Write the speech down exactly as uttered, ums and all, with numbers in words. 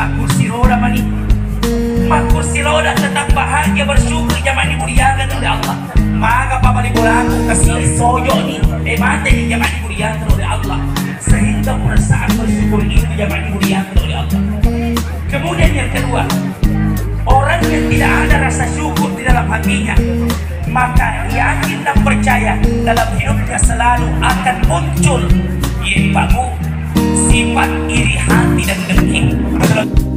mak kursi roda mani, mak kursi roda tetap bahagia bersyukur zaman dimuliakan oleh Allah. Maka papa dibulaku kasih soyo nih, eh mati di zaman dimuliakan oleh Allah, sehingga perasaan bersyukur itu zaman dimuliakan oleh Allah. Kemudian yang kedua, orang yang tidak ada rasa syukur di dalam hatinya, maka yakin dan percaya dalam hidupnya selalu akan muncul yaitu sifat iri hati dan dengki.